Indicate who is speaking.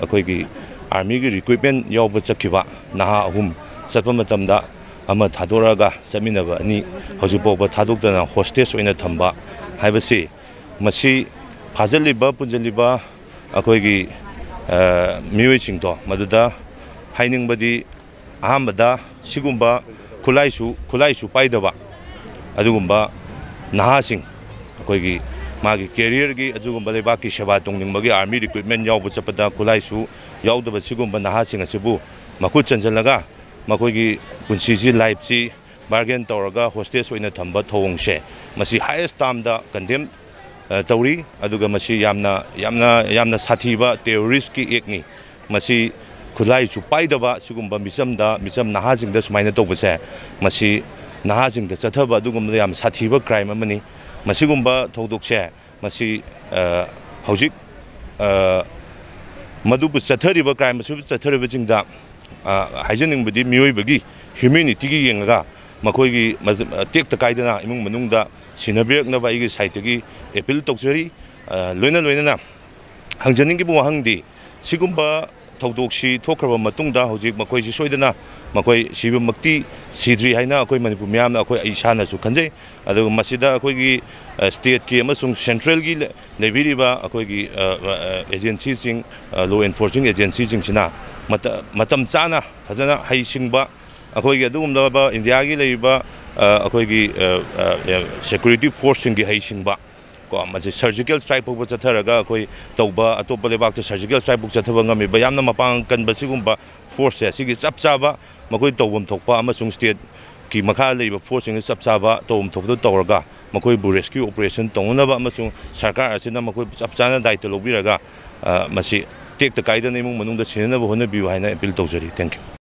Speaker 1: ꯑꯩꯈꯣꯏꯒꯤ ꯑꯥꯔꯃꯤꯒꯤ ꯔꯤꯀ꯭ꯔꯨꯏꯠꯃꯦꯟ ꯌꯥꯎꯕ ꯆꯠꯈꯤꯕ ꯅꯍꯥ ꯑꯍꯨꯝ ꯆꯠꯄ ꯃꯇꯝꯗ ꯑꯃ ꯊꯥꯗꯣꯔꯛꯑꯒ ꯆꯠꯃꯤꯟꯅꯕ ꯑꯅꯤ ꯍꯧꯖꯤꯛ ꯐꯥꯎꯕ ꯊꯥꯗꯣꯛꯇꯅ ꯍꯣꯁꯇꯦꯖ ꯑꯣꯏꯅ ꯊꯝꯕ ꯍꯥꯏꯕꯁꯤ ꯃꯁꯤ ꯐꯥꯖꯤꯜꯂꯤꯕ ꯄꯨꯟꯖꯤꯜꯂꯤꯕ ꯑꯩꯈꯣꯏꯒꯤ ꯃꯤꯑꯣꯏꯁꯤꯡꯗꯣ ꯃꯗꯨꯗ ꯍꯥꯏꯅꯤꯡꯕꯗꯤ ꯑꯍꯥꯟꯕꯗ ꯁꯤꯒꯨꯝꯕ ꯈꯨꯠꯂꯥꯏꯁꯨ ꯄꯥꯏꯗꯕ ꯑꯗꯨꯒꯨꯝꯕ ꯅꯍꯥꯁꯤꯡ ꯑꯩꯈꯣꯏꯒꯤ मागी कैरियर की अजुगुम्बा लेबाकी सेवा तौनिंगबगी आर्मी रिक्रूटमेंट यावब चपदा खुलाइसु यावदब सिगुम्बा नहासिंग असिबु मखुत चंजलगा मखोगी पुंसीजी लाइफसी बार्गेन तौरगा होस्टेज ओइना थंबा थौंगसे मसी हाईएस्ट टाइमदा कंडेम तौरी अदुगा मसी यामना साथीबा टेररिस्ट की एकनी मसी खुलाइसु पाइदबा सिगुम्बा मिचम नहासिंगदा सुमाइना तौबसे मसी नहासिंगदा चथबा अदुगुम्बा याम साथीबा क्राइम अमनी मसीगुम्बा थौदोकसे मसी हौजिक मदुबु चथरिबा क्राइम मसु चथरिबा जिंगदा हाइजनिंगबदी मियोइबगी ह्यूमैनिटी की येंगा मखोइगी टेक्ता काइदना इमुंग मनुंगदा सिनबिरकनबा इगी साइटगी अपील तौजरी लोइना हंजनिंगी बु वहांगदी सिगुम्बा थौदोकसी थोखरबा मतुंगदा हौजिक मखोइसि सोइदना मखोइ सिबमक्ति सिद्री हाइना अखोइ मणिपुर म्याम अखोइ इसानासु खंजे अदुग मसिदा अखोइगी स्टेट की अमसुंग सेंट्रल की लेबिरिबा अखोइगी एजेंसी सिंग लॉ एनफोर्सिंग एजेंसी सिंगसिना मतम चाना फजना हाइसिंगबा अखोइगी अदुगुमबा इंडिया की लेबा अखोइगी सिक्योरिटी फोर्स सिंगी हाइसिंगबा सर्जिकल स्ट्राइक पुब चथरगा अखोइ तौबा अतोप लेबाक सर्जिकल स्ट्राइक पुब चथबा ngami bayamna mapang kanba sigumba force sigi chapchaba makoi tawbam thokpa amasung state ki makha leiba force sing chapchaba tawum thokdo tawraga makoi bu rescue operation tongnaba amasung sarkar asina makoi chapchana daito lobiraga masi tek ta kaida nemung manung da sinana bo hona biu haina appeal tawjari thank you